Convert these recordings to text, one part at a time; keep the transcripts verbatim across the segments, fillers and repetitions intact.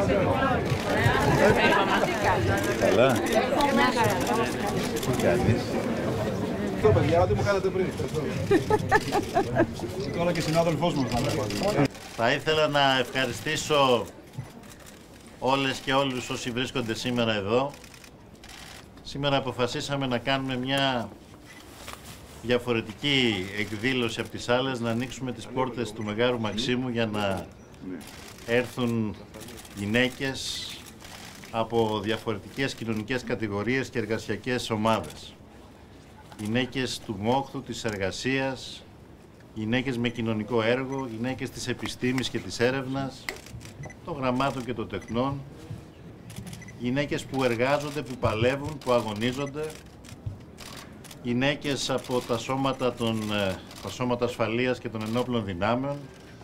Καλά. Τι κάνεις? Το παιδιά, ό,τι μου κάνατε πριν. Τώρα και συνάδελφός μου. Θα ήθελα να ευχαριστήσω όλες και όλους όσοι βρίσκονται σήμερα εδώ. Σήμερα αποφασίσαμε να κάνουμε μια διαφορετική εκδήλωση από τις άλλες, να ανοίξουμε τις πόρτες του Μεγάρου Μαξίμου για να έρθουν γυναίκες από διαφορετικές κοινωνικές κατηγορίες και εργασιακές ομάδες. Γυναίκες του μόχθου, της εργασίας, γυναίκες με κοινωνικό έργο, γυναίκες της επιστήμης και της έρευνας, των γραμμάτων και των τεχνών, γυναίκες που εργάζονται, που παλεύουν, που αγωνίζονται, γυναίκες από τα σώματα, των, τα σώματα ασφαλείας και των ενόπλων δυνάμεων,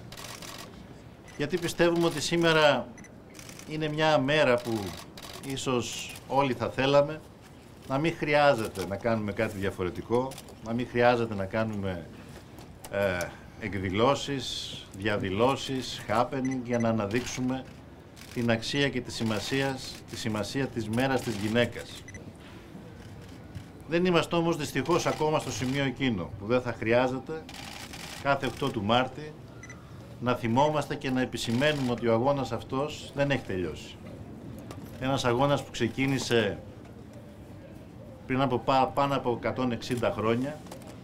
γιατί πιστεύουμε ότι σήμερα είναι μια μέρα που ίσως όλοι θα θέλαμε να μην χρειάζεται να κάνουμε κάτι διαφορετικό, να μην χρειάζεται να κάνουμε ε, εκδηλώσεις, διαδηλώσεις, happening για να αναδείξουμε την αξία και τη σημασία, τη σημασία της μέρας της γυναίκας. Δεν είμαστε όμως δυστυχώς ακόμα στο σημείο εκείνο που δεν θα χρειάζεται κάθε οκτώ του Μάρτη να θυμόμαστε και να επισημαίνουμε ότι ο αγώνας αυτός δεν έχει τελειώσει. Ένας αγώνας που ξεκίνησε πριν από πάνω από εκατόν εξήντα χρόνια,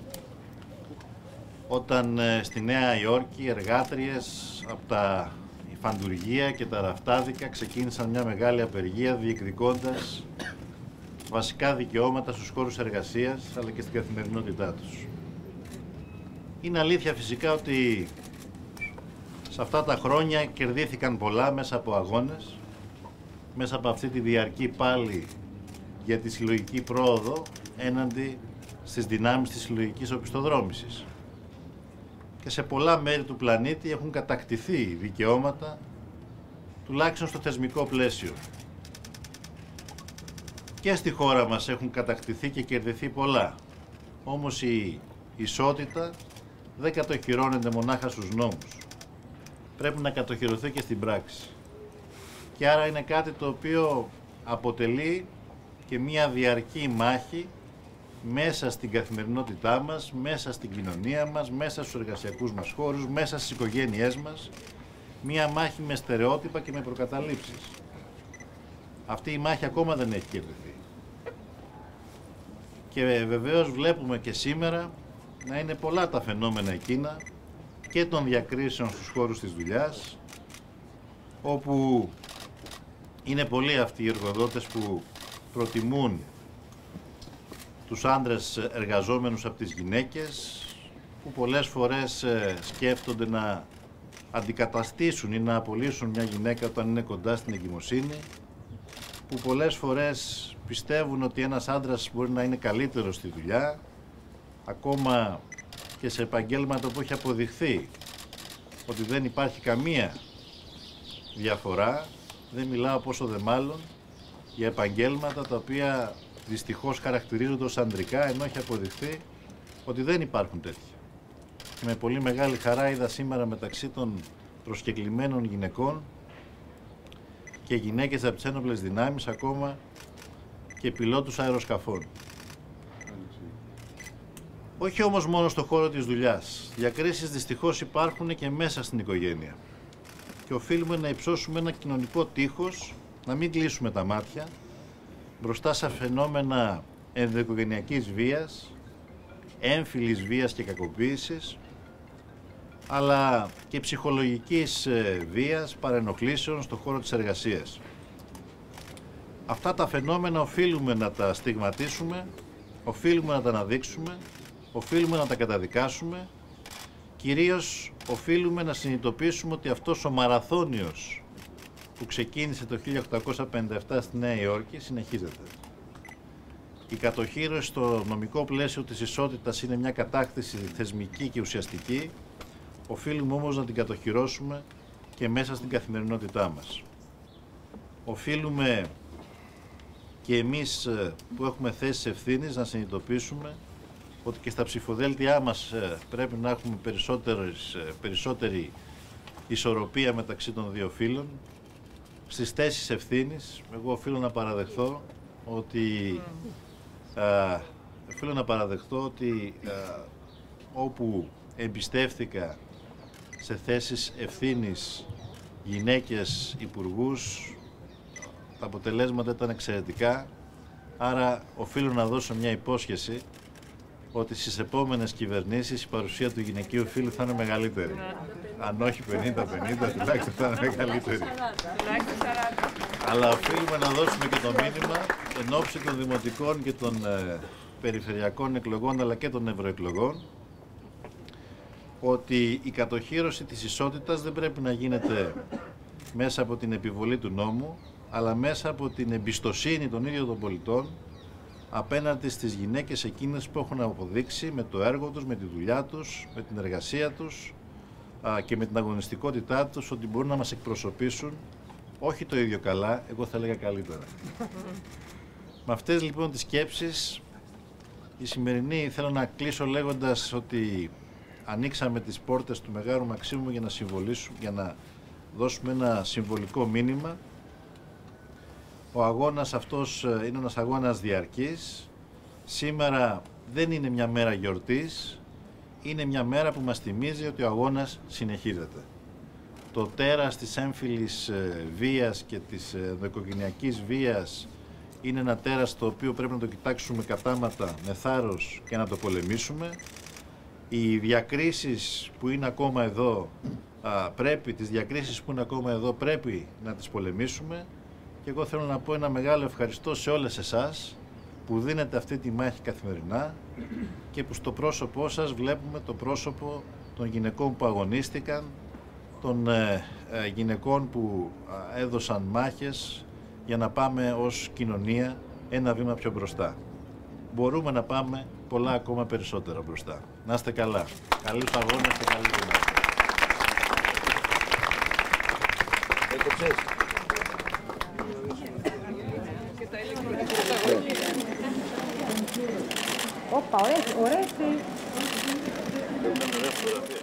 όταν στη Νέα Υόρκη εργάτριες από τα υφαντουργεία και τα ραφτάδικα ξεκίνησαν μια μεγάλη απεργία διεκδικώντας βασικά δικαιώματα στους χώρους εργασίας αλλά και στην καθημερινότητά τους. Είναι αλήθεια φυσικά ότι σε αυτά τα χρόνια κερδίθηκαν πολλά μέσα από αγώνες, μέσα από αυτή τη διαρκή πάλι για τη συλλογική πρόοδο έναντι στις δυνάμεις της συλλογικής οπισθοδρόμησης. Και σε πολλά μέρη του πλανήτη έχουν κατακτηθεί δικαιώματα, τουλάχιστον στο θεσμικό πλαίσιο. Και στη χώρα μας έχουν κατακτηθεί και κερδιθεί πολλά. Όμως η ισότητα δεν κατοχυρώνεται μονάχα στους νόμους. Πρέπει να κατοχυρωθεί και στην πράξη. Και άρα είναι κάτι το οποίο αποτελεί και μια διαρκή μάχη μέσα στην καθημερινότητά μας, μέσα στην κοινωνία μας, μέσα στους εργασιακούς μας χώρους, μέσα στις οικογένειές μας. Μια μάχη με στερεότυπα και με προκαταλήψεις. Αυτή η μάχη ακόμα δεν έχει κερδιθεί. Και βεβαίως βλέπουμε και σήμερα να είναι πολλά τα φαινόμενα εκείνα και των διακρίσεων στους χώρους της δουλειάς, όπου είναι πολλοί αυτοί οι εργοδότες που προτιμούν τους άντρες εργαζόμενους από τις γυναίκες, που πολλές φορές σκέφτονται να αντικαταστήσουν ή να απολύσουν μια γυναίκα όταν είναι κοντά στην εγκυμοσύνη, που πολλές φορές πιστεύουν ότι ένας άντρας μπορεί να είναι καλύτερος στη δουλειά, ακόμα και σε επαγγέλματα που έχει αποδειχθεί ότι δεν υπάρχει καμία διαφορά. Δεν μιλάω πόσο δε μάλλον για επαγγέλματα τα οποία δυστυχώς χαρακτηρίζονται ως ανδρικά, ενώ έχει αποδειχθεί ότι δεν υπάρχουν τέτοια. Και με πολύ μεγάλη χαρά είδα σήμερα μεταξύ των προσκεκλημένων γυναικών και γυναίκες από τις ένοπλες δυνάμεις, ακόμα και πιλότους αεροσκαφών. Όχι όμως μόνο στο χώρο της δουλειάς. Διακρίσεις δυστυχώς υπάρχουν και μέσα στην οικογένεια. Και οφείλουμε να υψώσουμε ένα κοινωνικό τείχος, να μην κλείσουμε τα μάτια μπροστά σε φαινόμενα ενδοοικογενειακής βίας, έμφυλης βίας και κακοποίησης, αλλά και ψυχολογικής βίας, παρενοχλήσεων στον χώρο της εργασίας. Αυτά τα φαινόμενα οφείλουμε να τα στιγματίσουμε, οφείλουμε να τα αναδείξουμε, οφείλουμε να τα καταδικάσουμε, κυρίως οφείλουμε να συνειδητοποιήσουμε ότι αυτός ο μαραθώνιος που ξεκίνησε το χίλια οκτακόσια πενήντα επτά στη Νέα Υόρκη συνεχίζεται. Η κατοχύρωση στο νομικό πλαίσιο της ισότητας είναι μια κατάκτηση θεσμική και ουσιαστική, οφείλουμε όμως να την κατοχυρώσουμε και μέσα στην καθημερινότητά μας. Οφείλουμε και εμείς που έχουμε θέσεις ευθύνης να συνειδητοποιήσουμε ότι και στα ψηφοδέλτιά μας πρέπει να έχουμε περισσότερη ισορροπία μεταξύ των δύο φύλων, στις θέσεις ευθύνης. Εγώ οφείλω να παραδεχθώ ότι, α, οφείλω να παραδεχθώ ότι α, όπου εμπιστεύτηκα σε θέσεις ευθύνης γυναίκες υπουργούς, τα αποτελέσματα ήταν εξαιρετικά, άρα οφείλω να δώσω μια υπόσχεση ότι στις επόμενες κυβερνήσεις η παρουσία του γυναικείου φύλου θα είναι μεγαλύτερη. Αν όχι πενήντα πενήντα, τουλάχιστον θα είναι μεγαλύτερη. Αλλά οφείλουμε να δώσουμε και το μήνυμα εν ώψη των δημοτικών και των ε, περιφερειακών εκλογών αλλά και των ευρωεκλογών, ότι η κατοχύρωση της ισότητας δεν πρέπει να γίνεται μέσα από την επιβολή του νόμου, αλλά μέσα από την εμπιστοσύνη των ίδιων των πολιτών απέναντι στις γυναίκες εκείνες που έχουν αποδείξει με το έργο τους, με τη δουλειά τους, με την εργασία τους α, και με την αγωνιστικότητά τους ότι μπορούν να μας εκπροσωπήσουν όχι το ίδιο καλά, εγώ θα έλεγα καλύτερα. Με αυτές λοιπόν τις σκέψεις, η σημερινή θέλω να κλείσω λέγοντας ότι ανοίξαμε τις πόρτες του Μεγάλου Μαξίμου για να συμβολήσουμε, για να δώσουμε ένα συμβολικό μήνυμα. Ο αγώνας αυτός είναι ένας αγώνας διαρκής. Σήμερα δεν είναι μια μέρα γιορτής, είναι μια μέρα που μας θυμίζει ότι ο αγώνας συνεχίζεται. Το τέρας της έμφυλης βίας και της ενδοοικογενειακής βίας είναι ένα τέρας το οποίο πρέπει να το κοιτάξουμε κατάματα με θάρρος και να το πολεμήσουμε. Οι διακρίσεις που είναι ακόμα εδώ, α, πρέπει, τις διακρίσεις που είναι ακόμα εδώ πρέπει να τις πολεμήσουμε. Και εγώ θέλω να πω ένα μεγάλο ευχαριστώ σε όλες εσάς που δίνετε αυτή τη μάχη καθημερινά και που στο πρόσωπό σας βλέπουμε το πρόσωπο των γυναικών που αγωνίστηκαν, των ε, ε, γυναικών που ε, έδωσαν μάχες για να πάμε ως κοινωνία ένα βήμα πιο μπροστά. Μπορούμε να πάμε πολλά ακόμα περισσότερα μπροστά. Να είστε καλά. Καλούς αγώνες και καλή δουλειά. Όπα, ωραίες, ωραίες.